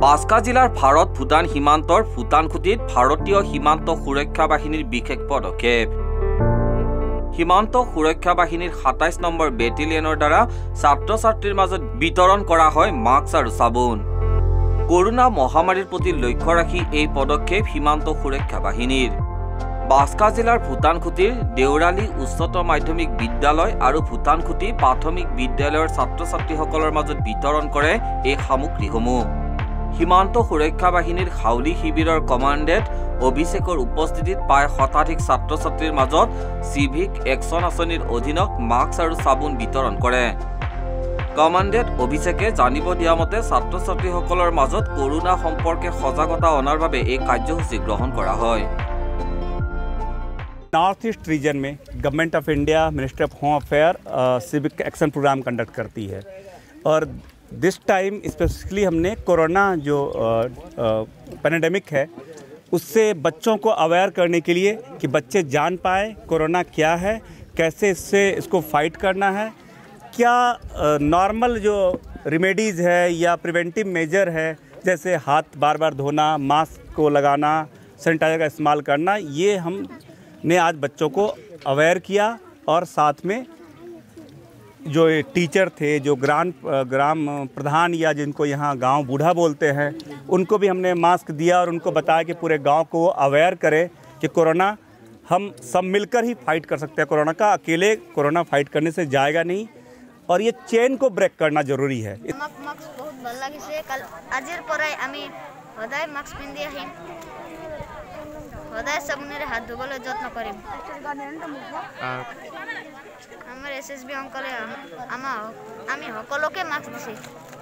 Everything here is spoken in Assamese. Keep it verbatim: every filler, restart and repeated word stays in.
বাস্কা জিলাৰ ভাৰত ভূটান সীমান্তৰ ভূটানখুটিত ভাৰতীয় সীমান্ত সুৰক্ষা বাহিনীৰ বিশেষ পদক্ষেপ। সীমান্ত সুৰক্ষা বাহিনীৰ সাতাইশ নম্বৰ বেটেলিয়নৰ দ্বাৰা ছাত্ৰ ছাত্ৰীৰ মাজত বিতৰণ কৰা হয় মাস্ক আৰু চাবোন। কৰোনা মহামাৰীৰ প্ৰতি লক্ষ্য ৰাখি এই পদক্ষেপ সীমান্ত সুৰক্ষা বাহিনীৰ। বাস্কা জিলাৰ ভূটানখুটিৰ দেউৰালী উচ্চতৰ মাধ্যমিক বিদ্যালয় আৰু ভূটানখুটি প্ৰাথমিক বিদ্যালয়ৰ ছাত্ৰ ছাত্ৰীসকলৰ মাজত বিতৰণ কৰে এই সামগ্ৰীসমূহ। সীমান্ত সুৰক্ষা বাহিনীৰ হাউলি শিবিৰৰ কমাণ্ডেণ্ট অভিষেকৰ উপস্থিতিত প্ৰায় শতাধিক ছাত্ৰ ছাত্ৰীৰ মাজত চিভিক একশ্যন আঁচনিৰ অধীনত মাস্ক আৰু চাবোন বিতৰণ কৰে। কমাণ্ডেণ্ট অভিষেকে জানিব দিয়া মতে ছাত্ৰ ছাত্ৰীসকলৰ মাজত কৰোনা সম্পৰ্কে সজাগতা অনাৰ বাবে এই কাৰ্যসূচী গ্ৰহণ কৰা হয়। नॉर्थ ईस्ट रीजन में government of India ministry of home affair civic action programme conduct करती है और दिस टाइम स्पेसिफिकली हमने कोरोना जो पैंडेमिक है उससे बच्चों को अवेयर करने के लिए कि बच्चे जान पाए कोरोना क्या है, कैसे इससे इसको फाइट करना है, क्या नॉर्मल जो रेमेडीज़ है या प्रिवेंटिव मेजर है जैसे हाथ बार बार धोना, मास्क को लगाना, सैनिटाइजर का इस्तेमाल करना, ये हम ने आज बच्चों को अवेयर किया। और साथ में जो टीचर थे, जो ग्राम ग्राम प्रधान या जिनको यहाँ गांव बूढ़ा बोलते हैं, उनको भी हमने मास्क दिया और उनको बताया कि पूरे गांव को अवेयर करें कि कोरोना हम सब मिलकर ही फाइट कर सकते हैं। कोरोना का अकेले कोरोना फाइट करने से जाएगा नहीं और ये चेन को ब्रेक करना जरूरी है। मास्क बहुत ভাল লাগিছে। কাল আজিৰ পৰাই আমি সদায় মাস্ক পিন্ধি আহিম, সদায় সাবুনেৰে হাত ধুবলৈ যত্ন কৰিম। আমাৰ এছ এছ বি অংকলে আমাৰ আমি সকলোকে মাস্ক দিছে।